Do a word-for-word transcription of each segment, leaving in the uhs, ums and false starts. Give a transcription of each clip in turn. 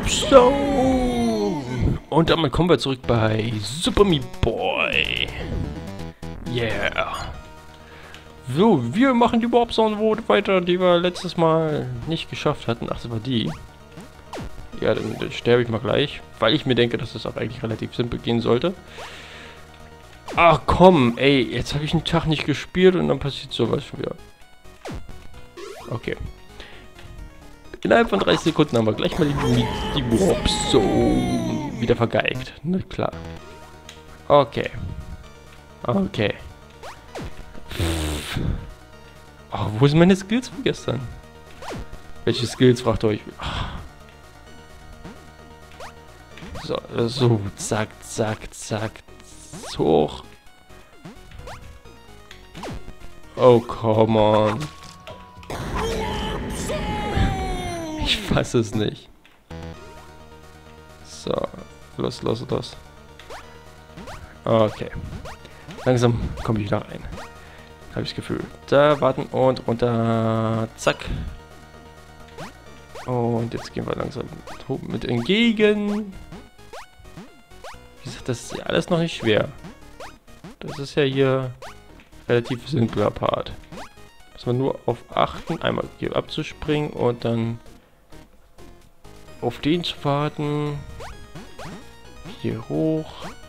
So. Und damit kommen wir zurück bei Super Meat Boy. Yeah. So, wir machen die Warp-Zone weiter, die wir letztes Mal nicht geschafft hatten. Ach, das war die. Ja, dann, dann sterbe ich mal gleich, weil ich mir denke, dass das auch eigentlich relativ simpel gehen sollte. Ach komm, ey, jetzt habe ich einen Tag nicht gespielt und dann passiert sowas schon wieder. Okay. Innerhalb von dreißig Sekunden haben wir gleich mal die, die Warp-Zone wieder vergeigt. Na klar. Okay. Okay. Oh, wo sind meine Skills von gestern? Welche Skills, fragt ihr euch? So, so, zack, zack, zack, hoch. Oh, come on. Ich fasse es nicht. So, los, los, los. Okay. Langsam komme ich wieder rein. Habe ich das Gefühl. Da, warten und runter. Zack. Und jetzt gehen wir langsam mit entgegen. Wie gesagt, das ist ja alles noch nicht schwer. Das ist ja hier relativ simpler Part. Muss man nur auf achten, einmal hier abzuspringen und dann auf den zu warten. Hier hoch.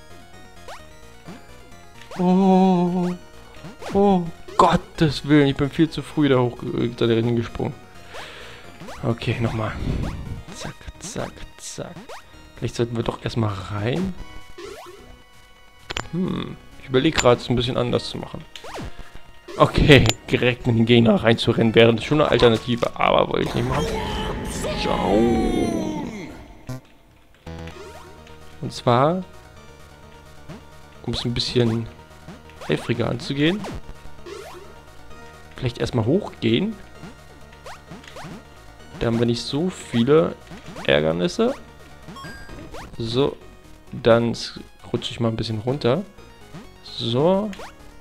Oh, oh, Gottes Willen, ich bin viel zu früh da hoch da hingesprungen. Okay, nochmal. Zack, zack, zack. Vielleicht sollten wir doch erstmal rein. Hm, ich überlege gerade, es ein bisschen anders zu machen. Okay, direkt in den Gegner reinzurennen wäre schon eine Alternative, aber wollte ich nicht machen. Schau. Und zwar, um es ein bisschen eifriger anzugehen, vielleicht erstmal hochgehen. Da haben wir nicht so viele Ärgernisse. So, dann rutsche ich mal ein bisschen runter. So.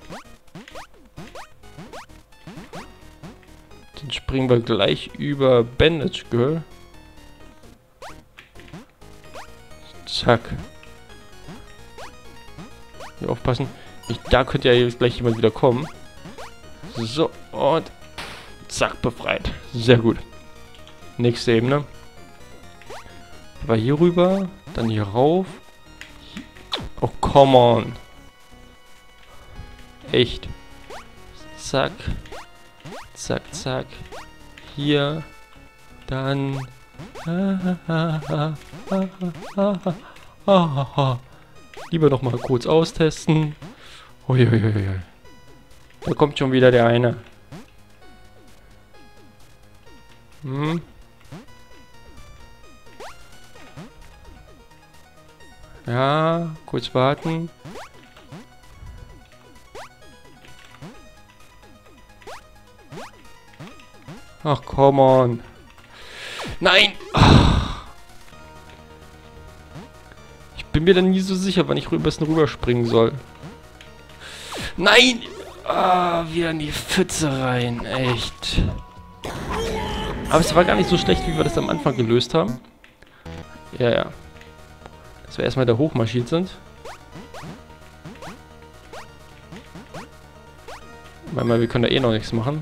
Dann springen wir gleich über Bandage Girl. Zack. Hier aufpassen. Ich, da könnte ja jetzt gleich jemand wieder kommen. So, und zack, befreit. Sehr gut. Nächste Ebene. Aber hier rüber, dann hier rauf. Oh, come on. Echt. Zack. Zack, zack. Hier. Dann. Lieber noch mal kurz austesten. Uiuiui. Da kommt schon wieder der eine. Hm. Ja, kurz warten. Ach, come on. Nein! Ach. Ich bin mir dann nie so sicher, wann ich am besten rüberspringen soll. Nein! Ah, wieder in die Pfütze rein. Echt. Aber es war gar nicht so schlecht, wie wir das am Anfang gelöst haben. Ja, ja. Dass wir erstmal da hochmarschiert sind. Weil wir können da eh noch nichts machen.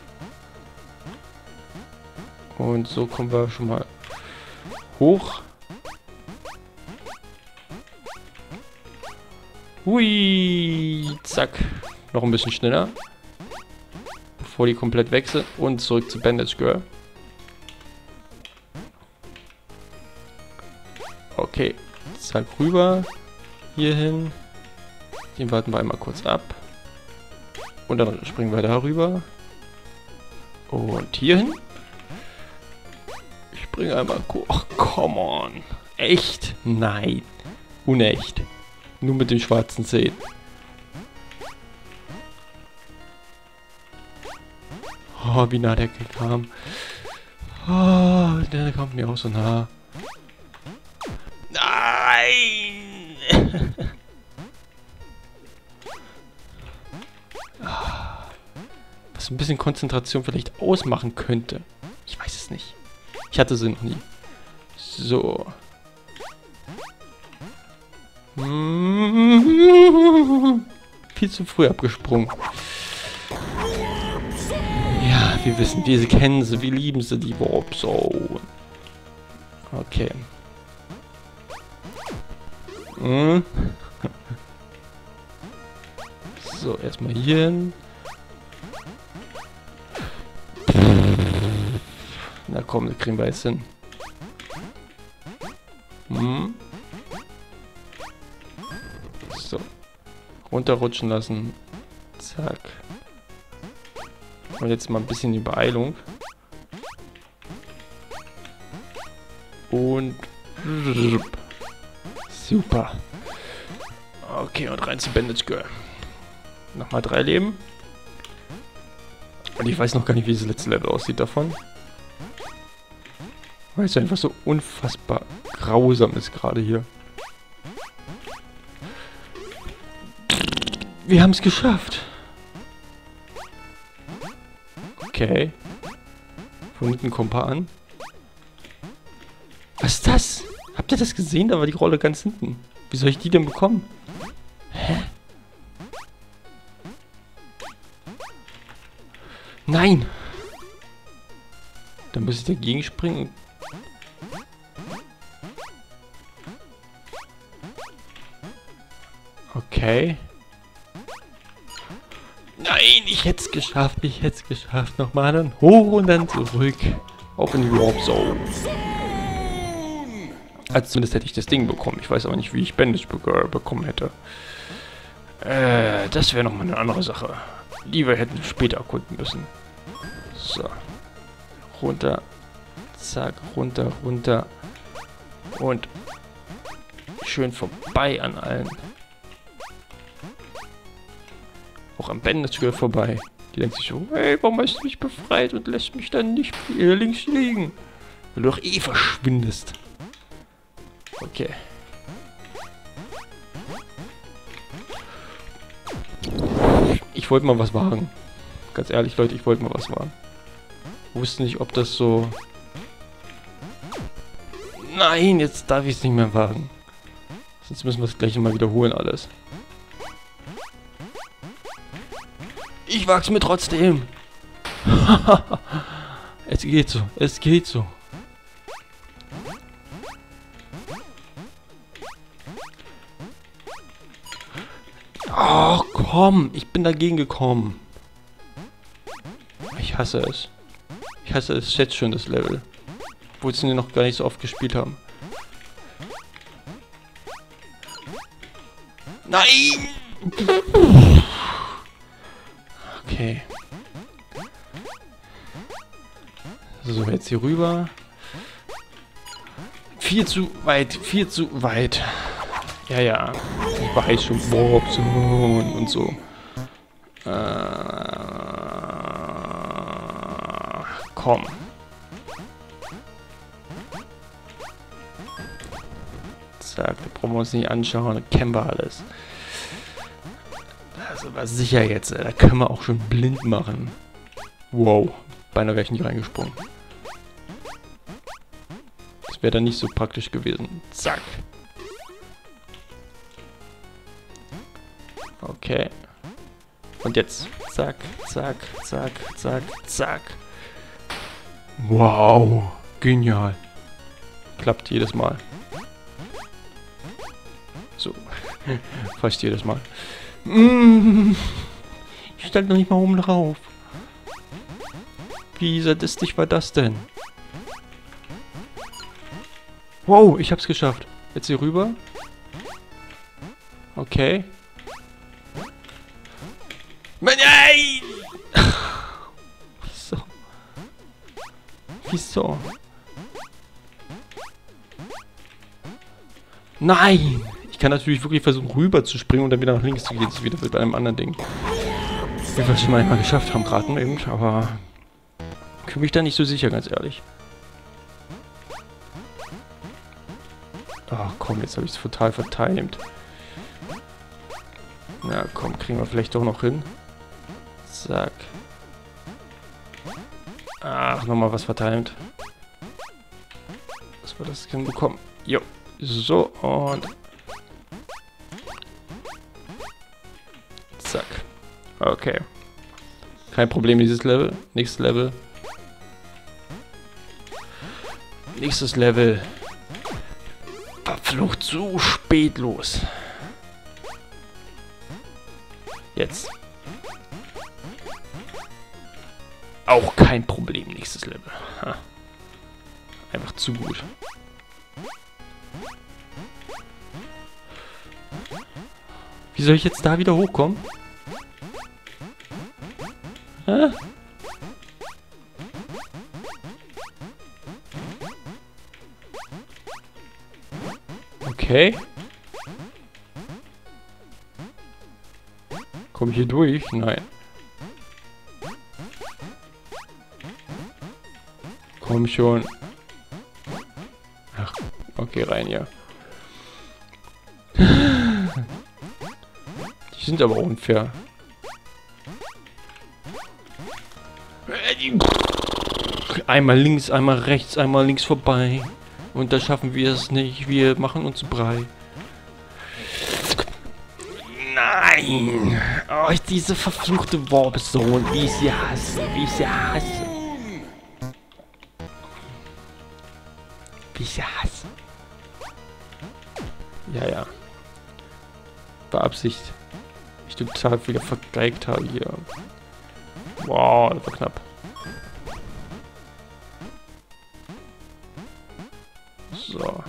Und so kommen wir schon mal hoch. Hui, zack. Noch ein bisschen schneller. Bevor die komplett weg sind. Und zurück zu Bandage Girl. Okay. Zack, rüber. Hier hin. Den warten wir einmal kurz ab. Und dann springen wir da rüber. Und hier hin. Ich springe einmal kurz. Ach, come on. Echt? Nein. Unecht. Nur mit den schwarzen Zähnen. Oh, wie nah der kam. Oh, der kommt mir auch so nah. Nein! Was ein bisschen Konzentration vielleicht ausmachen könnte. Ich weiß es nicht. Ich hatte sie noch nie. So. Viel zu früh abgesprungen. Ja, wir wissen, wir kennen sie, wir lieben sie, die Warp Zone. Okay. Hm. So, erstmal hier hin. Na komm, das kriegen wir jetzt hin. Hm. So. Runterrutschen lassen. Zack. Und jetzt mal ein bisschen die Beeilung. Und... Super. Okay, und rein zu Bandage Girl. Nochmal drei Leben. Und ich weiß noch gar nicht, wie das letzte Level aussieht davon. Weil es einfach so unfassbar grausam ist gerade hier. Wir haben es geschafft. Okay. Von hinten kommen ein paar an. Was ist das? Habt ihr das gesehen? Da war die Rolle ganz hinten. Wie soll ich die denn bekommen? Hä? Nein! Dann muss ich dagegen springen. Okay. Nein, ich hätte es geschafft. Ich hätte es geschafft. Nochmal dann hoch und dann zurück. Auf in die Warp Zone. Also zumindest hätte ich das Ding bekommen. Ich weiß aber nicht, wie ich Bandage be bekommen hätte. Äh, das wäre nochmal eine andere Sache. Die wir hätten später erkunden müssen. So. Runter. Zack, runter, runter. Und schön vorbei an allen. Auch am Bandage Girl vorbei. Die denkt sich so, hey, warum hast du mich befreit und lässt mich dann nicht hier links liegen? Weil du doch eh verschwindest. Okay. Ich wollte mal was wagen. Ganz ehrlich, Leute, ich wollte mal was wagen. Ich wusste nicht, ob das so... Nein, jetzt darf ich es nicht mehr wagen. Sonst müssen wir es gleich mal wiederholen alles. Ich wag's mir trotzdem. Es geht so, es geht so. Oh, komm, ich bin dagegen gekommen. Ich hasse es. Ich hasse es jetzt schon, das Level. Obwohl sie noch gar nicht so oft gespielt haben. Nein! Okay. So, jetzt hier rüber. Viel zu weit, viel zu weit. Ja, ja. Ich weiß schon, Warp Zone und so. Äh, komm. Zack, da brauchen wir uns nicht anschauen, da kennen wir alles. Also war sicher jetzt, da können wir auch schon blind machen. Wow, beinahe wäre ich nicht reingesprungen. Das wäre dann nicht so praktisch gewesen. Zack. Okay. Und jetzt. Zack, zack, zack, zack, zack. Wow. Genial. Klappt jedes Mal. So. Fast jedes Mal. Mm. Ich stand noch nicht mal oben drauf. Wie sadistisch war das denn? Wow, ich hab's geschafft. Jetzt hier rüber. Okay. Nein! Wieso? Wieso? Nein! Ich kann natürlich wirklich versuchen, rüber zu springen und dann wieder nach links zu gehen. Das ist wieder bei einem anderen Ding. Wie wir es schon mal geschafft haben, gerade eben, aber... Ich fühle mich da nicht so sicher, ganz ehrlich. Ach komm, jetzt habe ich es total vertimt. Na komm, kriegen wir vielleicht doch noch hin. Zack. Ach, nochmal was vertimt. dass wir das hinbekommen. Jo. So, und... Zack. Okay. Kein Problem, dieses Level. Nächstes Level. Nächstes Level. Verflucht, so spät los. Jetzt. Auch kein Problem, nächstes Level. Ha. Einfach zu gut. Wie soll ich jetzt da wieder hochkommen? Hä? Okay. Komme ich hier durch? Nein. Komm schon. Ach, okay, rein, ja. Die sind aber unfair. Einmal links, einmal rechts, einmal links vorbei. Und da schaffen wir es nicht. Wir machen uns brei. Nein! Oh, ich diese verfluchte Warp-Zone. Wie ich sie hasse. Wie ich sie hasse. Wie ich sie hasse. Ja, ja. Beabsicht. Ich total wieder vergeigt habe hier. Wow, das war knapp. So.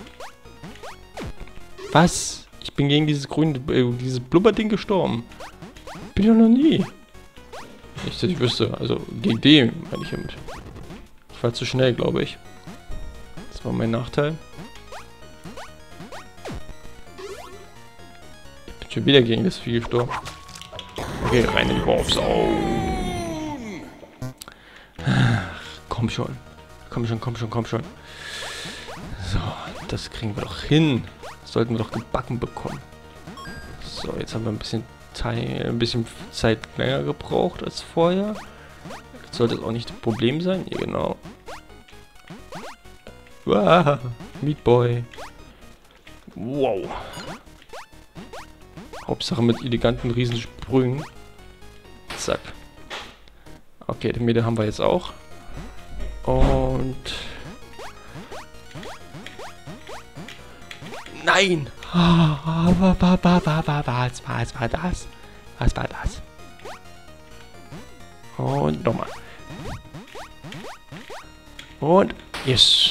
Was? Ich bin gegen dieses grüne, äh, dieses Blubberding gestorben. Bin ja noch nie. Nicht, dass ich wüsste. Also, gegen den meine ich damit. Ich war zu schnell, glaube ich. Das war mein Nachteil. Ich bin schon wieder gegen das Vieh gestorben. Okay, rein in die Warp-Zone. Komm schon. Komm schon, komm schon, komm schon. So, das kriegen wir doch hin. Das sollten wir doch gebacken bekommen. So, jetzt haben wir ein bisschen, ein bisschen Zeit länger gebraucht als vorher. Jetzt sollte es auch nicht das Problem sein. Ja, genau. Wow, Meat Boy. Wow. Hauptsache mit eleganten Riesensprüngen. Zack. Okay, den Meter haben wir jetzt auch. Und... Nein! Was war das? Was war das? Und nochmal. Und... Yes!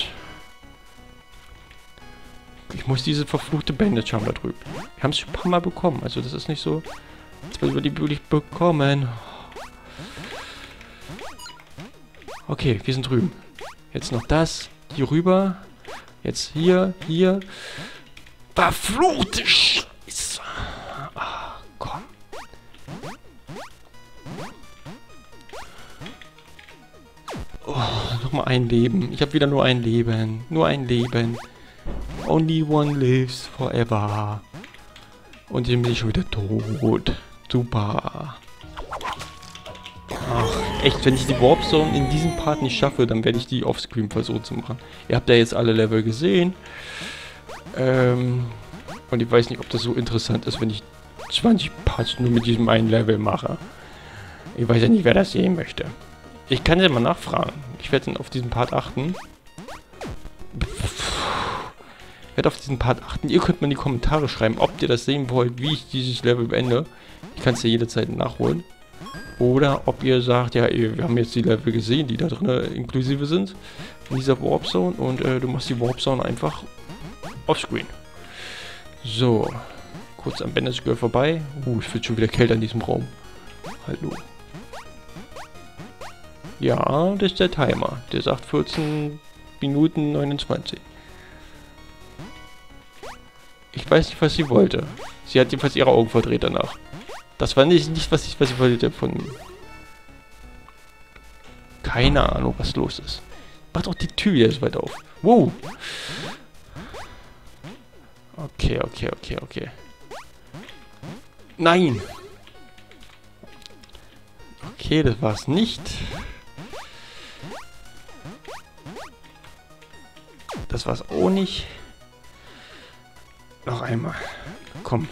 Ich muss diese verfluchte Bandage haben da drüben. Wir haben es schon ein paar Mal bekommen. Also das ist nicht so, als wir die wirklich bekommen. Okay, wir sind drüben. Jetzt noch das. Hier rüber. Jetzt hier, hier. Verfluchte Scheiße. Ah, komm. Oh, nochmal ein Leben. Ich habe wieder nur ein Leben. Nur ein Leben. Only one lives forever. Und jetzt bin ich schon wieder tot. Super. Ach, echt, wenn ich die Warp Zone in diesem Part nicht schaffe, dann werde ich die offscreen versuchen zu machen. Ihr habt ja jetzt alle Level gesehen. Ähm, und ich weiß nicht, ob das so interessant ist, wenn ich zwanzig Parts nur mit diesem einen Level mache. Ich weiß ja nicht, wer das sehen möchte. Ich kann ja mal nachfragen. Ich werde dann auf diesen Part achten. Ich werde auf diesen Part achten. Ihr könnt mal in die Kommentare schreiben, ob ihr das sehen wollt, wie ich dieses Level beende. Ich kann es ja jederzeit nachholen. Oder ob ihr sagt, ja, wir haben jetzt die Level gesehen, die da drin inklusive sind. In dieser Warp Zone. Und äh, du machst die Warp Zone einfach offscreen. So. Kurz am Bandage Girl vorbei. Uh, es wird schon wieder kälter in diesem Raum. Hallo. Ja, das ist der Timer. Der sagt vierzehn Minuten neunundzwanzig. Ich weiß nicht, was sie wollte. Sie hat jedenfalls ihre Augen verdreht danach. Das war nicht, nicht was ich was ich wollte von... Keine Ahnung, was los ist. Macht auch die Tür jetzt weit auf. Wow. Okay, okay, okay, okay. Nein. Okay, das war's nicht. das war's auch nicht. Noch einmal. Komm.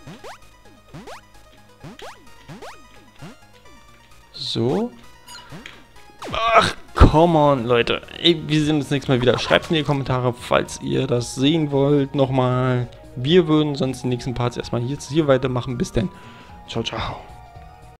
So. Ach, come on, Leute. Ey, wir sehen uns nächstes Mal wieder. Schreibt in die Kommentare, falls ihr das sehen wollt, nochmal. Wir würden sonst die nächsten Parts erstmal jetzt hier weitermachen. Bis dann. Ciao, ciao.